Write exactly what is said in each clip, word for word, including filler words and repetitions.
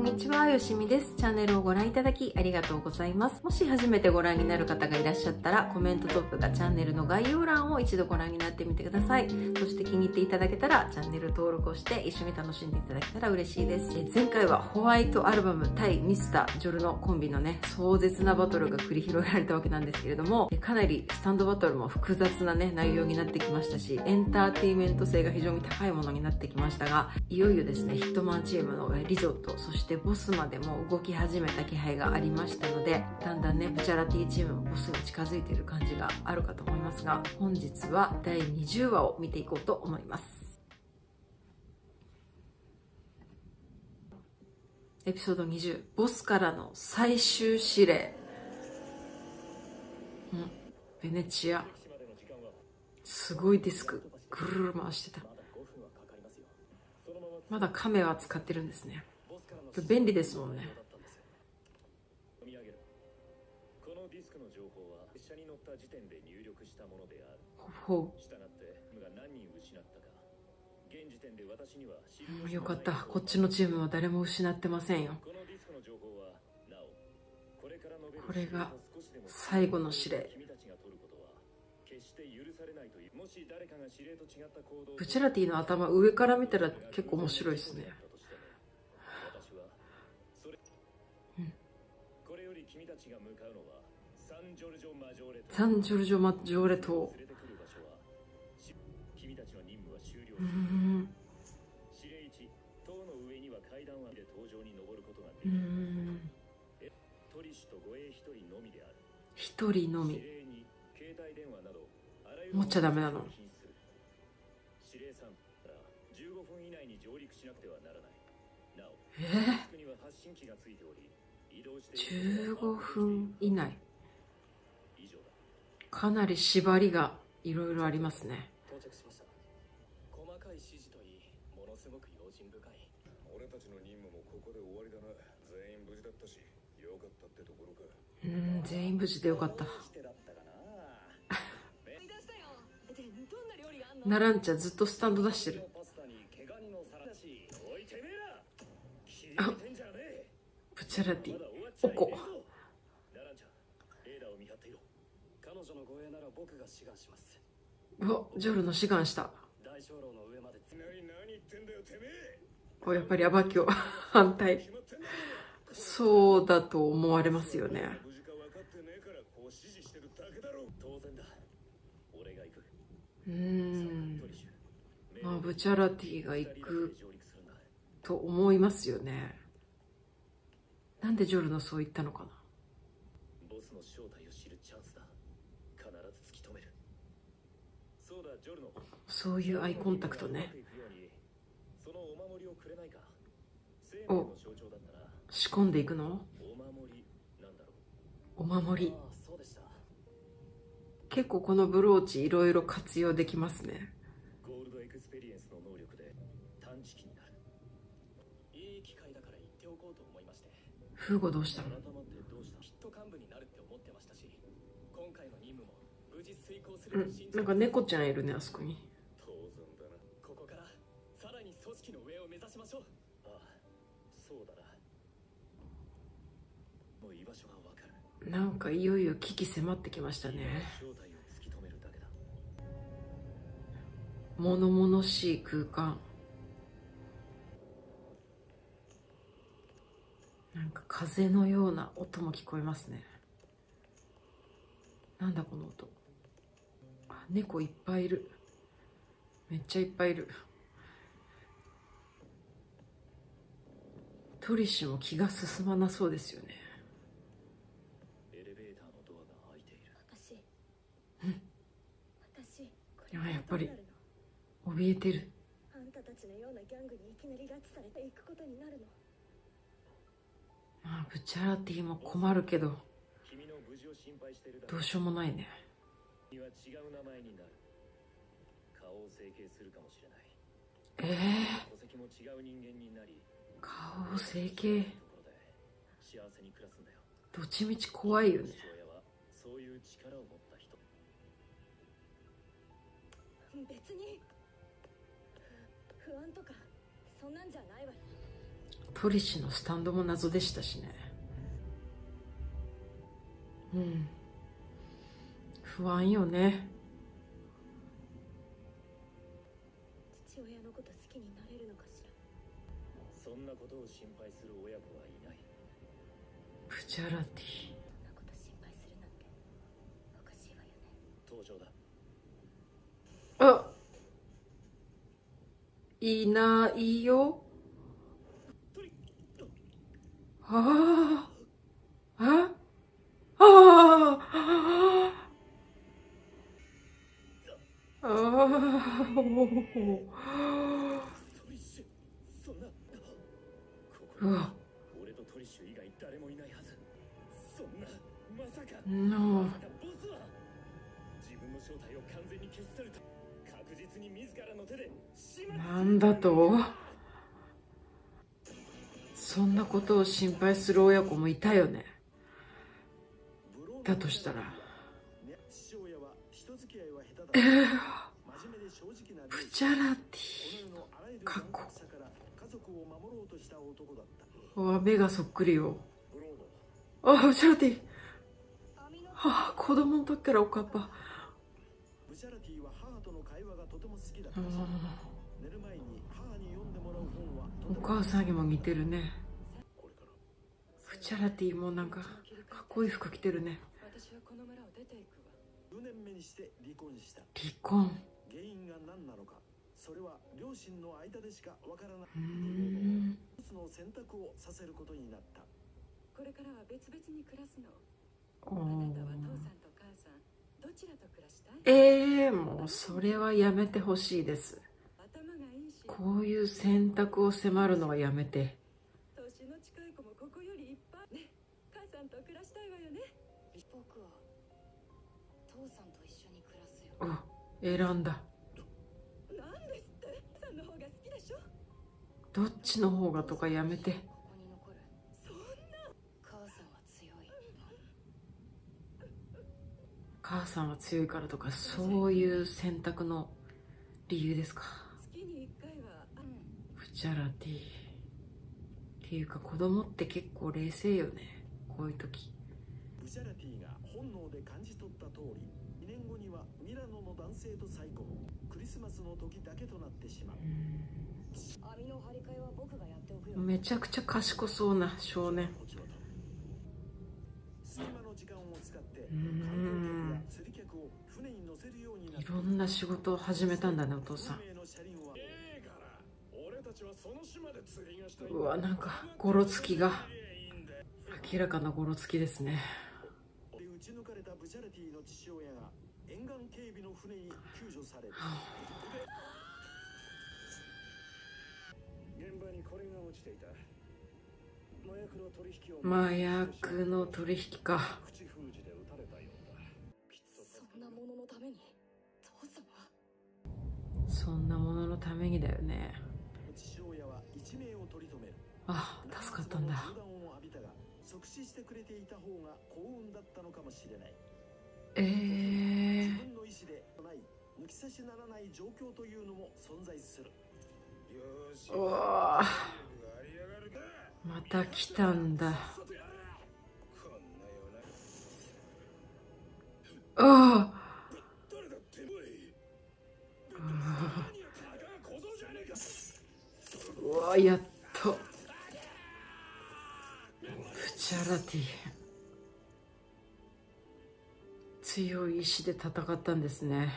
にちは、よしみです。チャンネルをご覧いただきありがとうございます。もし初めてご覧になる方がいらっしゃったら、コメントトップかチャンネルの概要欄を一度ご覧になってみてください。そして気に入っていただけたら、チャンネル登録をして一緒に楽しんでいただけたら嬉しいです。え前回はホワイトアルバム対ミスタージョルのコンビのね、壮絶なバトルが繰り広げられたわけなんですけれども、かなりスタンドバトルも複雑なね、内容になってきましたし、エンターテインメント性が非常に高いものになってきましたが、いよいよですね、ヒットマンチームのリゾット、そしてボスまでも動き始めた気配がありましたので、だんだんね、ブチャラティチームもボスに近づいている感じがあるかと思いますが、本日はだいにじゅうわを見ていこうと思います。エピソードにじゅう、ボスからの最終指令。うん、ベネチア。すごいディスク、ぐるるる回してた。まだカメは使ってるんですね。便利ですもんね。 このディスクの情報は列車に乗った時点で入力したものである。 ほう。 したがってが何人失ったか。現時点で私にはうん、よかった。こっちのチームは誰も失ってませんよ。 このディスクの情報はなおこれから述べるこれが最後の指令。 君たちが取ることは決して許されないという。もし誰かが指令と違った行動を。 ブチャラティの頭上から見たら結構面白いですね。 これより君たちが向かうのはサンジョルジョマジョーレ島。 サンジョルジョマジョーレ島。 君たちの任務は終了。 うーん。 指令いち、塔の上には階段はで搭乗に登ることがでうーきる。 ん。 トリシュと護衛一人のみである。 一人のみ。 指令に、携帯電話などあらゆる持っちゃダメなの。 指令さんからじゅうごふん以内に上陸しなくてはならない。なお、 えディスクには発信機がついており、移動してー、じゅうごふん以内。 以上だ。 かなり縛りがいろいろありますね。 到着しました。細かい指示といい、ものすごく用心深い。俺たちの任務もここで終わりだな。全員無事だったし、よかったってところか。 うーん、全員無事でよかった。ナランチャずっとスタンド出してる。あ、ブチャラティ、おこ。うわ、ジョルの志願した。お、やっぱりアバキョ反対。そうだと思われますよね。うーん、まあブチャラティが行くと思いますよね。なんでジョルのそう言ったのかな。 ボスの正体を知るチャンスだ。必ず突き止める。そうだ、ジョルの。 そういうアイコンタクトね。 そのお守りをくれないか。 お、仕込んでいくの。 お守りなんだろう。 お守り。 ああ、そうでした。 結構このブローチいろいろ活用できますね。 ゴールドエクスペリエンスの能力で探知機になる。いい機会だから言っておこうと思いまして。 フーゴどうしたの。 改まってどうした。きっと幹部になるって思ってましたし、今回の任務も無事遂行すると信じて。 うん、なんか猫ちゃんいるね、あそこに。 当然だな。ここからさらに組織の上を目指しましょう。ああ、そうだな。もう居場所がわかる。 なんかいよいよ危機迫ってきましたね。 正体を突き止めるだけだ。 物々しい空間。なんか風のような音も聞こえますね。なんだこの音。あ、猫いっぱいいる。めっちゃいっぱいいる。トリッシュも気が進まなそうですよね。 エレベーターのドアが開いている。 私、 うん、 私、こいや、やっぱり怯えてる。 あんたたちのようなギャングにいきなり拉致されていくことになるの。 まあブチャラティも困るけど、 君の無事を心配してるだろう。 どうしようもないね。 には違う名前になる。顔を整形するかもしれない。 ええー、 戸籍も違う人間になり、 顔を整形。 幸せに暮らすんだよ。 どっちみち怖いよね。 父親はそういう力を持った人。 別に不安とかそんなんじゃないわよ。 トリシのスタンドも謎でしたしね。うん、不安よね。 父親のこと好きになれるのかしら。 そんなことを心配する親子はいない。 ブチャラティ、 そんなこと心配するなんておかしいわよね。 登場だ。 あ、いいな、いいよ。ああ、ああ、ああ、ああ、おお、 トリッシュ、そんな。ここうわ、 俺とトリッシュ以外誰もいないはず。そんな、まさか。 のまさかボスは自分の正体を完全に消し去ると確実に自らの手で始末。 なんだと。そんなことを心配する親子もいたよね。だとしたら、 父親は人付き合いは下手だ。 えー、 真面目で正直なブチャラテこの世のあらゆるかっこ残酷さから家族を守ろうとした男だった。 ィ、わ、目がそっくりよ。 ブロード、 あ、ブチャラティ、はあ、子供の時からおかっぱ。 ブチャラティは母との会話がとても好きだったし、 うん、 寝る前に母に読んでもらう本はとおても母さんにも似てるね。 これからブチャラティもなんかかっこいい服着てるね。 私はこの村を出ていくわ。 じゅうねんめにして離婚した。 離婚。 原因が何なのか、それは両親の間でしかわからない。 うーん、 一つの選択をさせることになった。 これからは別々に暮らすの。 おあなたはー、 父さんと母さんどちらと暮らしたい？ えー、もうそれはやめてほしいです。 頭がいいし、 こういう選択を迫るのはやめて。 年の近い子もここよりいっぱいね。母さんと暮らしたいわよね。僕は父さんと一緒に暮らすよ。 お、選んだ。 なんですって？母さんの方が好きでしょ。 どっちの方がとかやめて。 ここに残る。そんな。母さんは強い。 母さんは強いからとか、そういう選択の理由ですか。 月に一回は、 ブチャラティっていうか、子供って結構冷静よね、こういう時。 ブチャラティが本能で感じ取った通り、にねんごにはミラノの男性と再婚。クリスマスの時だけとなってしまう。 網の張り替えは僕がやっておくよ。 めちゃくちゃ賢そうな少年。 隙間の時間を使ってうーん、 観光客や釣り客を船に乗せるようになった。 いろんな仕事を始めたんだね、お父さん。 運命の車輪はええから俺たちはその島で釣りがしたい。 うわ、なんかゴロつきが明らかなゴロつきですね。 で撃ち抜かれたブチャラティの父親が沿岸警備の船に救助される。 現場にこれが落ちていた。麻薬の取引を麻薬の取引か。 口封じで撃たれたようだ。きっとそんなもののために父さんは。 そんなもののためにだよね。 父親は一命を取り留める。 あ、助かったんだ。 銃弾を浴びたが即死してくれていた方が幸運だったのかもしれない。 えー、 自分の意思でない抜き差しならない状況というのも存在する。 よーし、 うわー、 やりやがるか。 また来たんだ。 こんなようなあ誰だっておい。 あ、 何やったか小僧じゃねえか。 うわ、やっと。ブチャラティ、強い意志で戦ったんですね。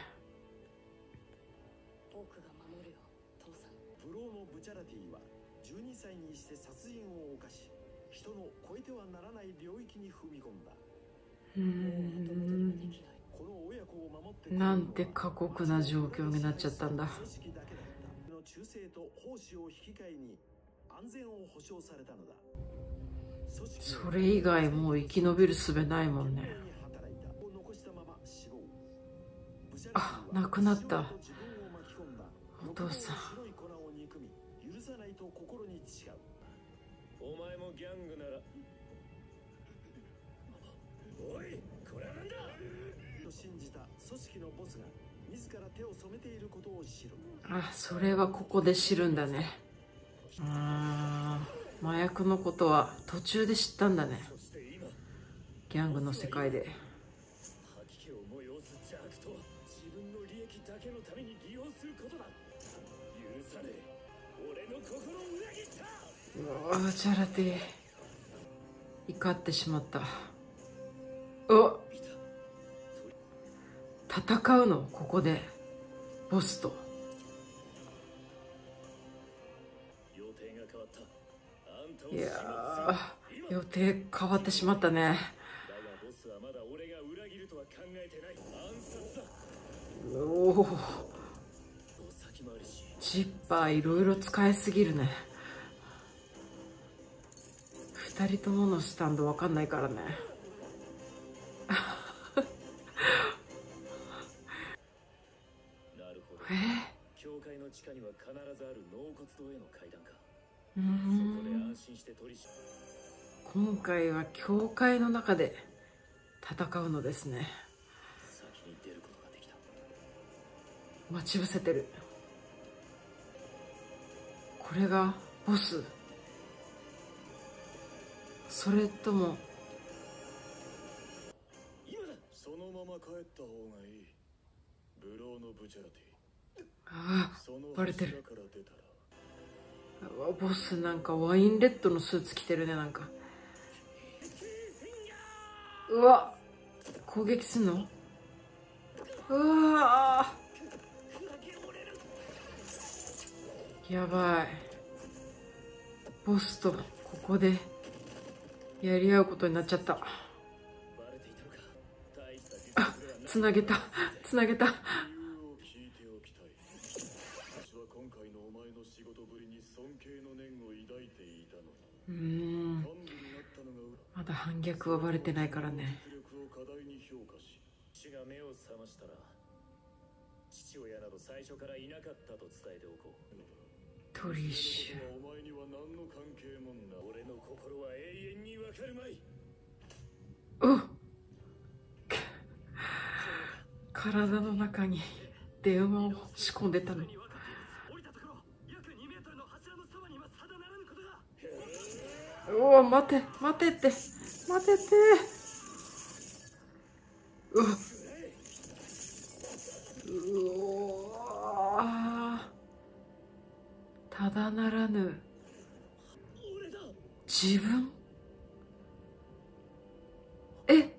僕が守るよ父さん。 プロのブチャラティはじゅうにさいにして殺人を犯し、人の越えてはならない領域に踏み込んだ。 うーん、 この親子を守ってなんて過酷な状況になっちゃったんだ。 組織だけだったの忠誠と奉仕を引き換えに安全を保障されたのだ。組織それ以外もう生き延びる術ないもんね。 働いたを残したまま死亡。 あ、亡くなった自分を巻き込んだお父さん。 白い粉を憎み許さないと心に誓う。 お前もギャングなら。おい、これはなんだ。 と信じた組織のボスが自ら手を染めていることを知る。 あ、それはここで知るんだね。あー、 麻薬のことは途中で知ったんだね。ギャングの世界で。 吐き気を催す邪悪とは自分の利益だけのために利用することだ。許され、俺の心を裏切った。 うわ、チャラティ怒ってしまった。お、戦うのここでボスと。いやー、予定変わってしまったね。おお、ジッパーいろいろ使いすぎるね。二人とものスタンドわかんないからね。 なるほど。 え、 教会の地下には必ずある納骨堂への階段か。 うーそこでん、 安心して取り締今回は教会の中で戦うのですね。 先に出ることができた。 待ち伏せてる。これがボス、それとも今だ。そのまま帰った方がいい。ブローのブチャラティ。 ああ、 そのバレてる。 柱から出たらうわ、ボスなんかワインレッドのスーツ着てるね。なんかうわ、攻撃すんの。うわー、やばい。ボスとここでやり合うことになっちゃった。 バレていたのか。大した実力ではあ、 ない。 つなげたつなげた。 理由を聞いておきたい。私は今回のお前の仕事ぶりに尊敬の念を抱いていたのに。 うーん、 幹部になったのがまだ反逆はバレてないからね。 実力を過大に評価し、父が目を覚ましたら父親など最初からいなかったと伝えておこう。 トリッシュ、 お前には何の関係もな。俺の心は永遠にわかるまい。 うっ、体の中に電話を仕込んでたのに。うわ、待て待てって待てって。うわ、うわ、ただならぬ自分。え、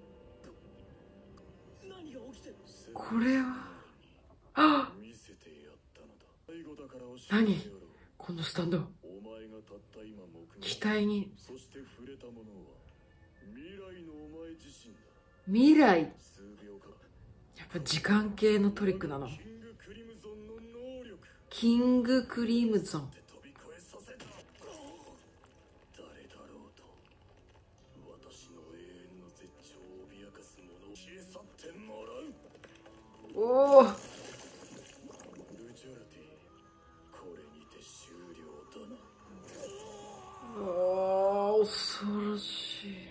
これはあ、 見せてやったのだ。最後だから教えて何やろう。 このスタンド。 お前がたった今目撃、 額にそして触れたものは未来のお前自身だ。 未来。 数秒間、 やっぱ時間系のトリックなの。 キングクリムゾンの能力キングクリムゾン。 で飛び越えさせた。誰だろうと私の永遠の絶頂を脅かす者を消え去ってもらう。 おお、 ブチャラティ、これにて終了だな。 あー、恐ろしい。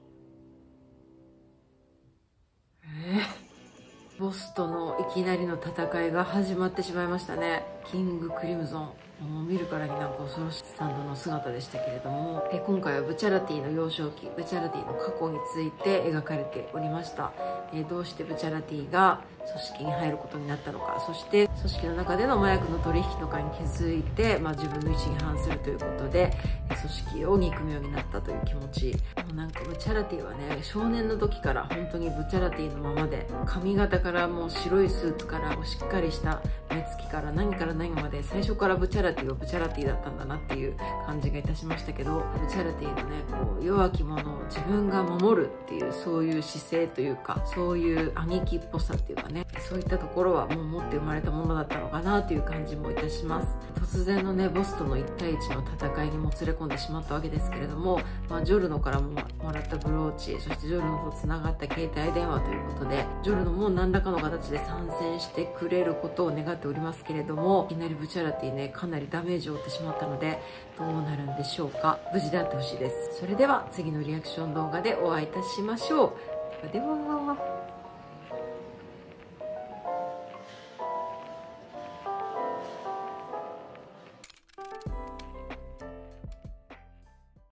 えー、ボスとのいきなりの戦いが始まってしまいましたね。キングクリムゾン、もう見るからになんか恐ろしいスタンドの姿でしたけれども、え今回はブチャラティの幼少期、ブチャラティの過去について描かれておりました。えどうしてブチャラティが組織に入ることになったのか、そして組織の中での麻薬の取引とかに気づいて、まあ、自分の意思に反するということで組織を憎むようになったという気持ち。もうなんかブチャラティはね、少年の時から本当にブチャラティのままで、髪型からもう白いスーツからもうしっかりした目つきから何から何まで、最初からブチャラティはブチャラティだったんだなっていう感じがいたしましたけど、ブチャラティのね、こう弱き者を自分が守るっていう、そういう姿勢というか、そういう兄貴っぽさっていうかね、そういったところはもう持って生まれたものだったのかなという感じもいたします。突然のね、ボスとのいち対いちの戦いにもつれ込んでしまったわけですけれども、まあ、ジョルノからももらったブローチ、そしてジョルノとつながった携帯電話ということで、ジョルノも何らかの形で参戦してくれることを願っておりますけれども、いきなりブチャラティね、かなりダメージを負ってしまったので、どうなるんでしょうか。無事であってほしいです。それでは次のリアクション動画でお会いいたしましょう。ではでは。